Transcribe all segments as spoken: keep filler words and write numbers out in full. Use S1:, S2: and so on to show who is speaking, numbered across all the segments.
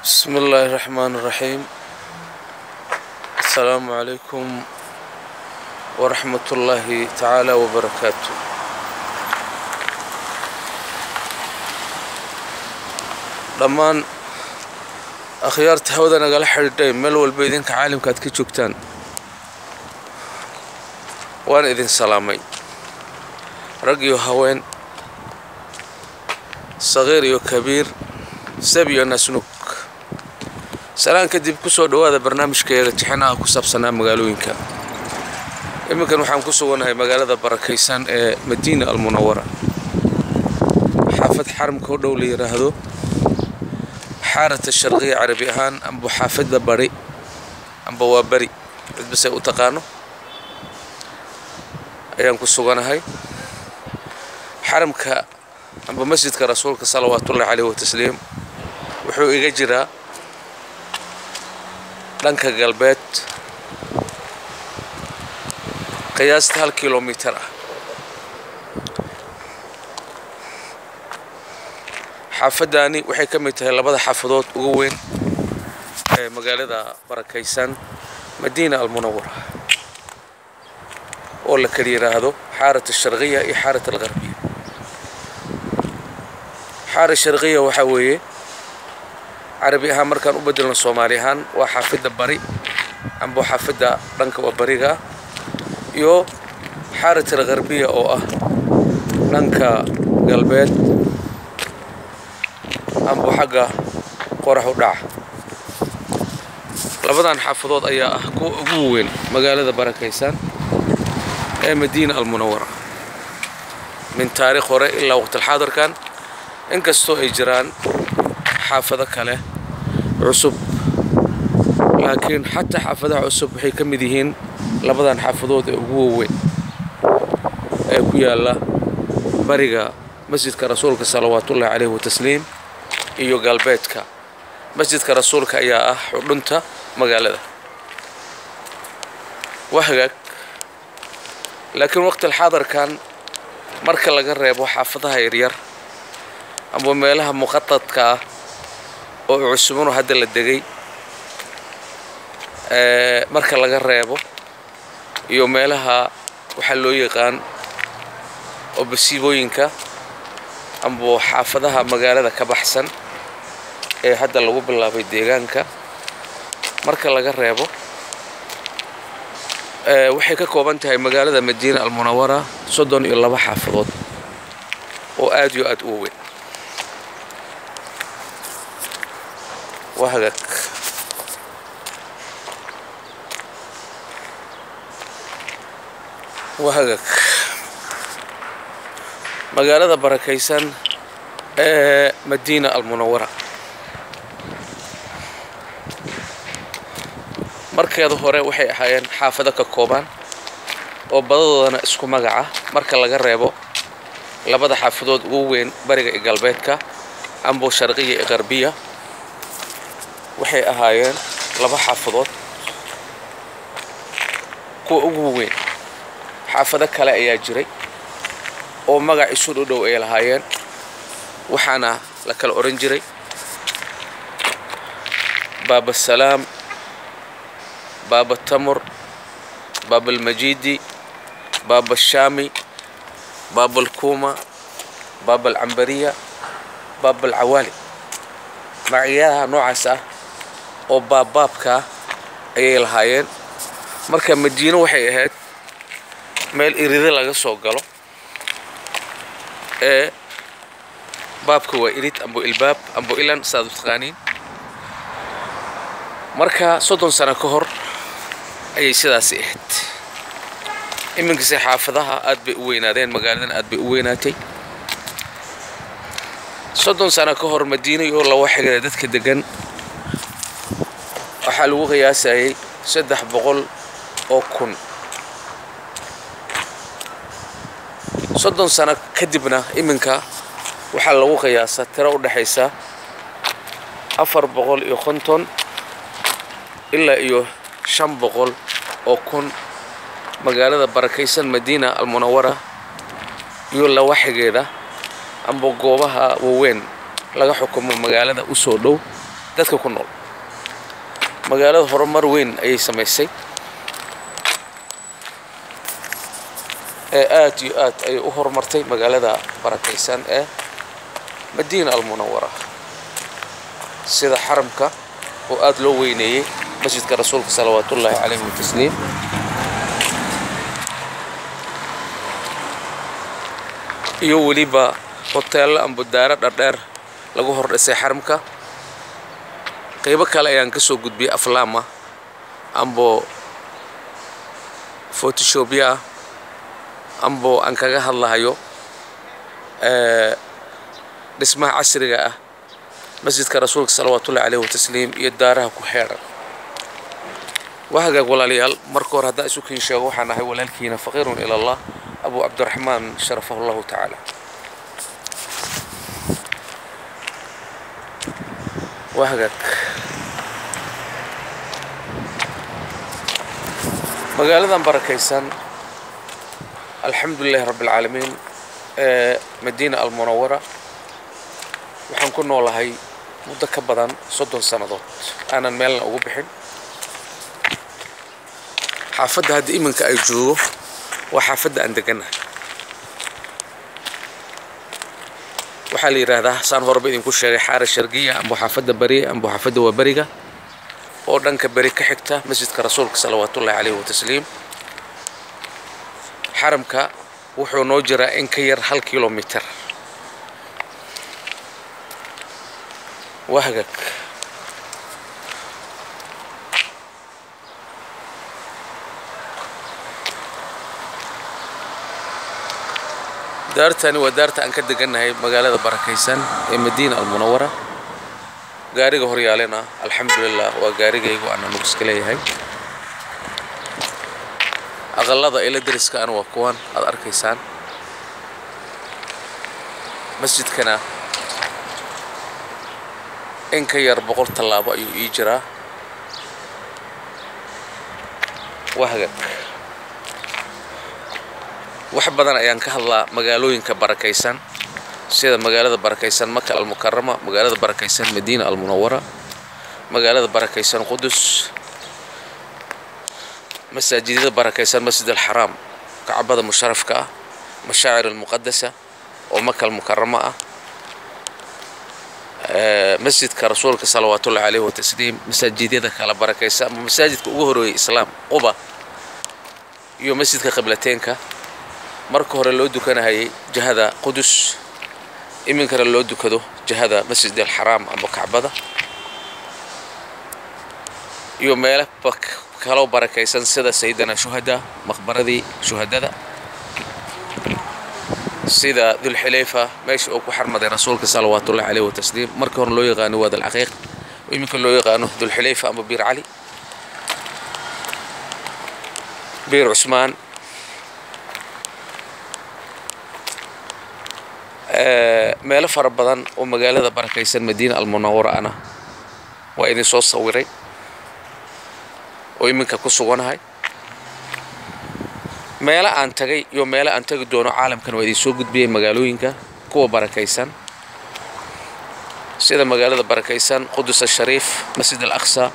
S1: بسم الله الرحمن الرحيم. السلام عليكم ورحمة الله تعالى وبركاته. لمان أخيارت هودنا قال حردين ملو البيدين كعالم كاد كيشوكتان وان إذن سلامي رقيو هوين صغير يو كبير سبيو ناسنوك سلام كدب كسو دوادا برنامج كيغا تحيناها كساب سنة مقالوينكا إما كانوا حام كسو ونهاي مقالة بركيسان مدينة المنورة حافظ حرم كودو لي راهدو حارة الشرقية عربي أهان أم بو حافظ بري أم بو وابري بس أتقانو أيام كسو ونهاي حرم كا أم بو مسجد كرسولك صلوات الله عليه وتسليم وحو إيجا dhanka galbeed qiyaasta hal kiiloomitir ah xaafadani waxay ka mid tahay labada xaafadood ugu weyn ee magaalada barakaysan Madina Al Munawara oo la kala yiraahdo xaarata sharqiya iyo xaarata algarbiya xaarata sharqiya waxa weeye عربي ها مركان وبدلنا الصومالي هان وحافظة بري عم بو حافظة لنك وبريغا يو حارة الغربية أو أه لنك قلبيت عم بو حقا قرح ودع لبدان حافظوت أيا أحكو أقوين مقالة بركيسان أي مدينة المنورة من تاريخ ورا إلا وقت الحاضر كان انكستو إجران حافظة كله عصب لكن حتى حافظة عصب وحي كمديهين لبدان حافظوت أقوين كويا الله بريغا مسجد كرسولك صلوات الله عليه وتسليم إيو قلبيتك مسجد كرسولك أيا أح ولنتا مقالة وحقك لكن وقت الحاضر كان مركا لقرب وحافظها يرير أما ميلها مخطط كا oo cusubno hadda la degay ee marka laga reebo iyo meelaha waxa loo yaqaan oo basiibooyinka amba xaafadaha magaalada ka baxsan ee hadda lagu bilaabay deegaanka marka laga reebo ee waxay ka kooban tahay magaalada Madina Al Munawara soddon iyo laba xaafadood oo aad iyo aad u weyn وهجك وهجك مقالة بركيسان مدينة المنورة مركز هوري وحي أحيان حافظة كوبان وبضضنا اسكو مقعة مركز لقريبو لبدا حافظود وين بريق قلبيتك أمبو شرقية غربية waxay ahaayeen laba xaafadood kuwa ugu weyn xaafado kale ayaa jiray oo magac isu dhow ay lahaayeen waxaana la kala oran jiray Baba Salaam Baba Tamur Baba Majidi Baba Shami Baba Kuma Baba Ambariya Baba Awali magacyada noocaas ah oo baababka ay lahaayeen marka Madiina waxay ahayd meel irida laga soo galo ee baabka waa irid ambo ilbaab ambo ilan saad taqaaniin marka soddon sano ka hor ayay sidaas ahayd iminka si xaafadaha aad bay u weynaadeen magaaladan aad bay u weynaatay soddon sano ka hor Madiina iyo la waxay dadka degan waxa lagu qiyaasay saddex boqol oo kun soddon sano kadibna iminka waxa lagu qiyaasaa tiro u dhaxaysa afar boqol iyo konton ilaa iyo shan boqol oo kun magaalada barakaysan Madina Al Munawara iyo la waxgeeda amba goobaha weyn laga xukumo magaalada u soo dhow dadka ku nool magaalada horumar weyn ayay samaysay ee aad iyo aad ay u horumartay magaalada barakaysan ee Madina Al Munawara sida xaramka oo aad loo weyneeyay masjidka rasuulka sallallahu alayhi wa sallam iyo waliba hotel amba daara dhadheer lagu hordhisay xaramka qaybo kale ayaan ka soo gudbiyay aflaama ambo photoshopia ambo aan kaga hadlahayo ee dhismaha casriga ah masjidka rasuulka sallallahu alayhi wa sallam iyo daaraha ku xeeran وهذا ولاليال مركور هذا سكين شيء وحنا هاي ولالكينا فقير إلى الله أبو عبد الرحمن شرفه الله تعالى وهذا مقالة بركيسان الحمد لله رب العالمين مدينة المنورة وحنكون والله هاي متكبدا صدق سنوات أنا المال أقول بحين حافظ هذا إيمانك أي جوه وحافظ عندنا وحالي هذا سان هرب إذا كل شيء حارة شرقية أم حافظ بري أم حافظ وبريقة ودنك بريقة حكته مسجد كرسولك صلوات الله عليه وتسليم حرمك وحو نوجر إنكير هل كيلومتر وهجك دارتني ودارت أن كده جنة هي مقالة بركيسان مدينة المنورة قاري جهري علينا الحمد لله وقاري جيجو أنا نقص كليه هاي أغلظ إلى درس كأن وقوان الأركيسان مسجد كنا إن كير بقول طلابة يجرا وهجك wax badan ayaan ka hadlaa magaalooyinka barakaysan sida magaalada barakaysan Makka al-Mukarrama magaalada barakaysan Madina Al Munawara magaalada barakaysan Qudus masaajidada barakaysan Masjid al-Haram Kaabada musharrafka mashaa'ir al-muqaddasa oo Makka al-Mukarrama ee masjidka rasuulka sallallahu alayhi wa sallam masaajidada kala barakaysan masaajidka ugu horeeyay islaam Quba iyo masjidka qiblateenka marka hore loo dukanahay jihada Qudus iminkana loo dukado jihada Masjid al-Haram ama Kaabada iyo meel kala barakaysan sida sayyidina shuhada maqbaradii shuhadada sida Dhul Xulayfa meesha uu ku xarmaday rasuulka sallallahu alayhi wa sallam marka hore loo yaqaan wada al-aqiiq iminka loo yaqaan Dhul Xulayfa ama Bir Ali Bir Usman meelo fara badan oo magaalada barakaysan Madina Al Munawara ana waa idin soo sawiray oo iminka ku suganahay meelo aan tagay iyo meelo aan tagi doono caalamkan waa idin soo gudbiyay magaalooyinka kuwa barakaysan sida magaalada barakaysan Qudus al-Sharif Masjid al-Aqsa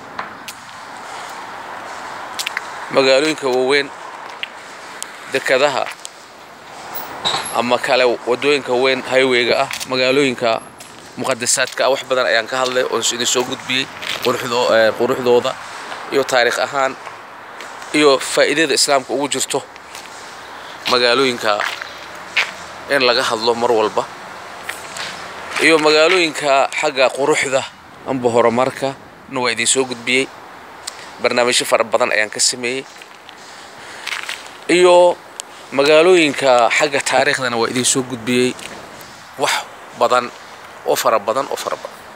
S1: magaalooyinka waaweyn dekadaha ama kale wadooyinka weyn highwayga ah magaalooyinka muqaddasaadka wax badan ayaan ka hadlay oo idin soo gudbiyay quruxdooda quruxdooda iyo taariikh ahaan iyo faa'iidada islaamka ugu jirto magaalooyinka in laga hadlo mar walba iyo magaalooyinka xagga quruxda amba horumarka waa idin soo gudbiyay barnaamijyo fara badan ayaan ka sameeyay iyo magaalooyinka xagga taariikhdana waa idin soo gudbiyay wax badan oo fara badan oo fara badan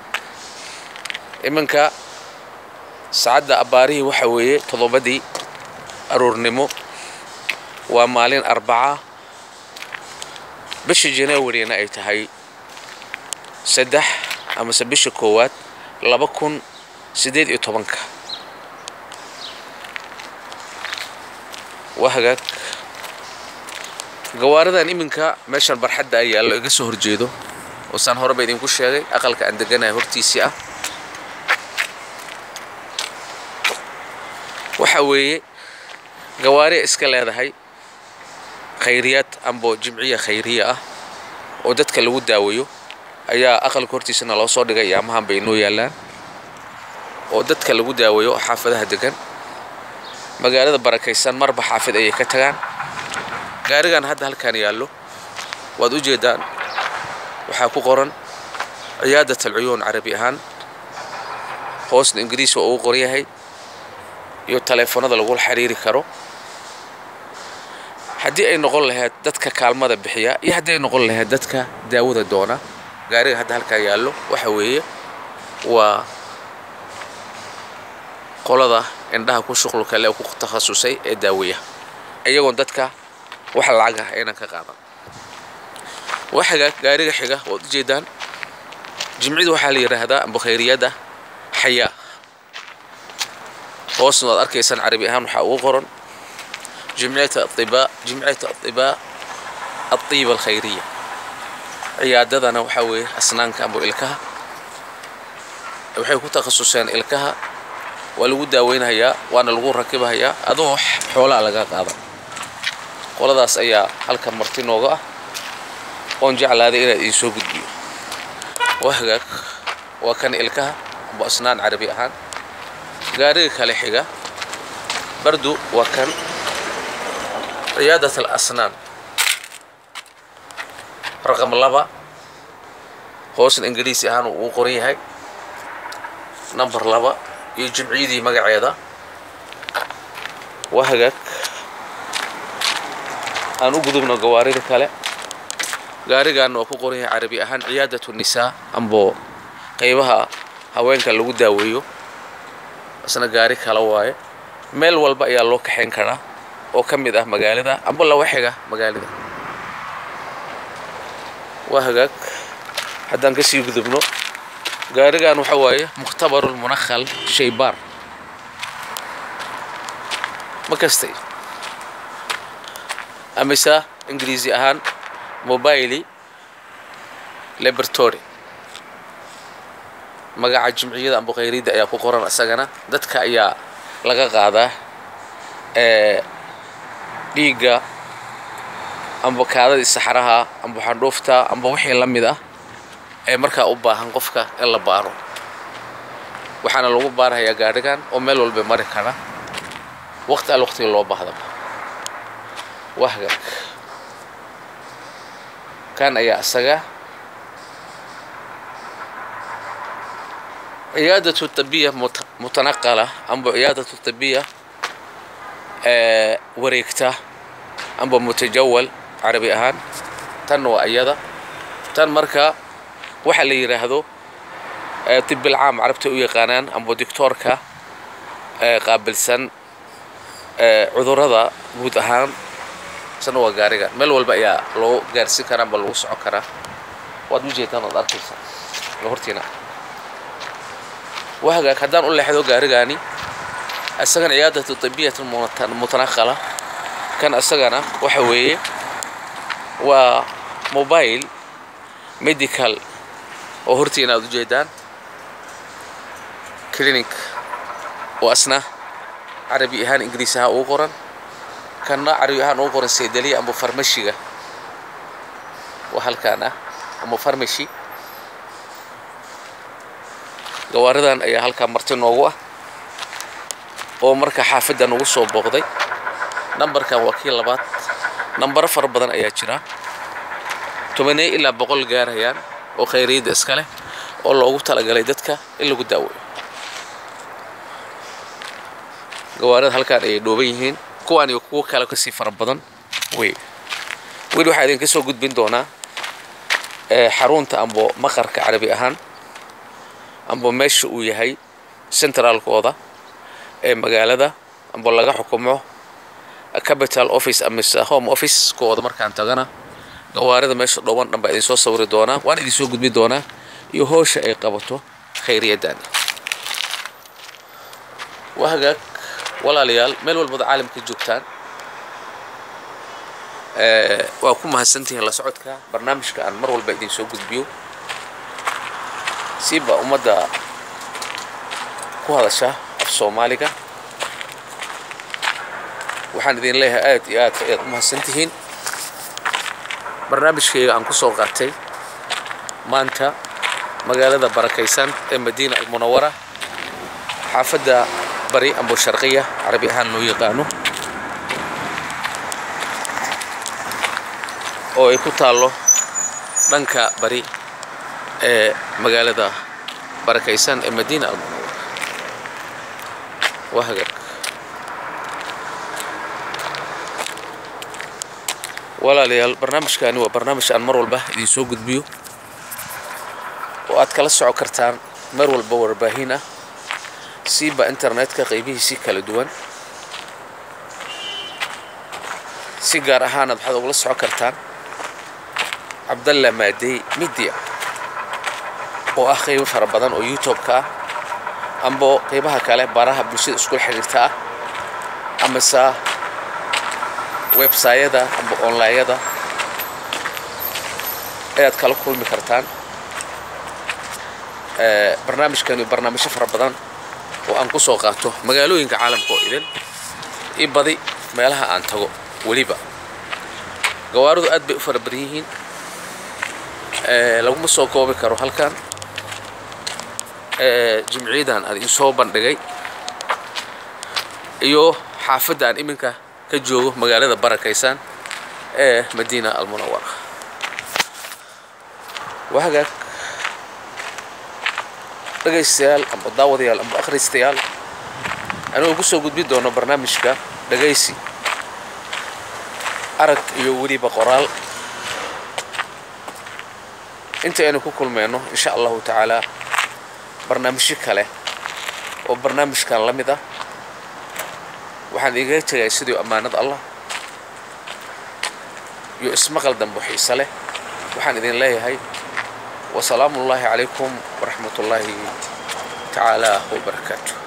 S1: iminka saacada abaarihi waxa weeye todobadii aroornimo waa maalin arbaca bisha January-na ay tahay saddex ama bisha koowaad laba kun sideed iyo toban وهجك جواردان إمنك ماشان برحد أي الله يجسه رجيده وسان هرب يدين كل شيء أقل كأندجنا هرتي سيا waxa weeye gawaari iska leedahay khayriyad ambo jimciya khayriya ah oo dadka lagu daawayo ayaa aqalka hortiisana loo soo dhigay yaamahan bay noo yaalaan oo dadka lagu daawayo xaafadaha degan magaalada barakaysan marba xaafid ay ka tagaan gaarigan hadda halkan yaallo waad u jeedaan waxa ku qoran عيادة العيون عربي أهان hoosna ingiriisi oo uu qoran yahay iyo telefoonada lagu xiriiri karo hadii ay noqon lahayd dadka kaalmada bixiya iyo hadii ay noqon lahayd dadka daawada doona gaariga hadda halka yaallo waxa weeye waa qolada indhaha ku shuqulka leh ku takhasusay ee daawiya ayagoon dadka wax lacag ah ayna ka qaadan waxa gaariga xiga oo u jeedaan jimcidu waxa la yiraahdaa amba khayriyada حياة وصلنا أركيسان عربي أهم وقرن جمعية الطباء جمعية الطباء الطيبة الخيرية عيادة أنا وحوي أسنان كامبو إلكها وحي كنت تخصصين إلكها والودا وين هي وأنا الغور ركبها هي أضوح حولها لقاق هذا قول ذا سيا هل كان مرتين وقع ونجعل هذه إلى يسوق الديو وهجك وكان إلكها بأسنان عربي أهان قاري كالحيقة بردو وكان عيادة الأسنان رقم لبا هوس الإنجليزي أهان وقوري هاي نمبر لبا يجمعي دي مقع عيادة وهقك أنو قدوبنا قواري كالي قاري قانو وقوري عربي أهان عيادة النساء أمبو قيبها haweenka lagu daaweeyo asna gaari kala waaye meel walba ayaa loo kaxeen karaa oo kamid ah magaalada amba la waxiga magaalada waa hagaag haddaan ka sii gudubno gaarigan waxa waaye mukhtabar al-munakhal shaybar makastay amisa ingiriisi ahaan mobile laboratory magaca jimciyada amba khayriyada ayaa ku qoran asagana dadka ayaa laga qaadaa ee dhiiga amba kaadada saxaraha amba xandhoofta amba wixii la mid ah ee marka u baahan qofka in la baaro waxaana lagu baarayaa gaarigan oo meel walba mari kara waqti al waqti loo baahdo wahga kan ayaa asaga عيادة الطبية متنقلة أم عيادة الطبية أه وريكتا أم متجول عربي أهان تنو أيضا تن مركا وحلي يرهدو أه طب العام عربته يقانان أم دكتوركا أه قابل سن أه عذر هذا بود أهان سنو قارقا ملو البقيا لو قارسي كرام بلو سعو كرا واد وجهتنا الأركيسا لهورتنا وهذا كدان أقول لحدو قارقاني السجن عيادة الطبية المتنقلة كان السجن وحوي وموبايل ميديكال وهرتينا وجيدان كلينيك وأسنا عربي إهان إنجليزها وقرن كان عربي إهان وقرن سيدلية أم فرمشية وهل كان أم فرمشي gawaaridan ayaa halka marti noogu ah oo marka xaafada nagu soo booqday nambarka wakiil labaad nambar far badan ayaa jira toban ilaa boqol gaarayaan oo khayriyada iska leh oo loogu talagalay dadka in lagu daaweeyo gawaarida halkaan ay dhooban yihiin kuwaan iyo kuwa kale ka sii far badan way weli waxa idin ka soo gudbin doonaa ee xarunta ambo maqarka carabi ahaan أمبو ماشي وياهي سنترال كودا إيه مجالدا أمبو لقى حكومه كابيتال أوفيس أمس هوم أوفيس كودا مركان تجانا جوارد ماشي دوان نبى يسوى صور دونا وأنا يسوى قد بدونا يهوش أي قبته خيرية داني وهجك ولا ليال ملو البضع عالم كجوكتان أه وأكون مع السنتي هلا سعودك برنامج كان مر والبعدين يسوى قد بيو سيبا أمدا كوهذا شاه في الصوماليكا waxaan idin leeyahay aad iyo aad ayaad u mahadsantihiin barnaamijkayga aan ku soo qaatay maanta magaalada barakaysan ee Madina Al Munawara xaafadda bari ambo sharqiya carabi ahaan loo yaqaano oo ay ku taalo dhanka bari ee magaalada barakaysan ee Madina Al Munawara وهجر ولا ليال برنامج كان هو برنامج عن مر والبه دي سوق بيو وأتكلم سعو كرتان مر والبور باهينا سيبا إنترنت كقيبيه سيكا لدوان سيجار هانا بحضر ولا سعو كرتان عبد الله مادي ميديا وأخي وفر بدن ويوتيوب كا أمبو قيبها كله براها بمشي سكول حريرتها أما سا ويب سايت ده أمبو أونلاين ده أيات كله كل مكرتان أه برنامج كانوا برنامج شفر بدن وأنقصوا قاته مقالوا إنك عالم قائدين يبدي ما لها أن تجو وليبا جوارد أد بأفر بريهين أه لو مسوا كوبي كرو هالكان جمعيدان هذه صوبان دقي iyo xaafadan iminka ka joogo magaalada barakaysan ee Madina Al Munawara waxa dhageystayaal ama daawadayaal ama akhristayaal anoo ku soo gudbi doono barnaamijka dhageysi arag iyo waliba qoraal inta aynu ku kulmeyno insha Allah ta'ala برنامج كله وبرنامج كان لمده waxaan iga tagay sidii amaanad Allah iyo ismaqal dambu xiisa leh waxaan idin leeyahay wa salaamu alaykum wa rahmatullahi ta'ala wa barakatuh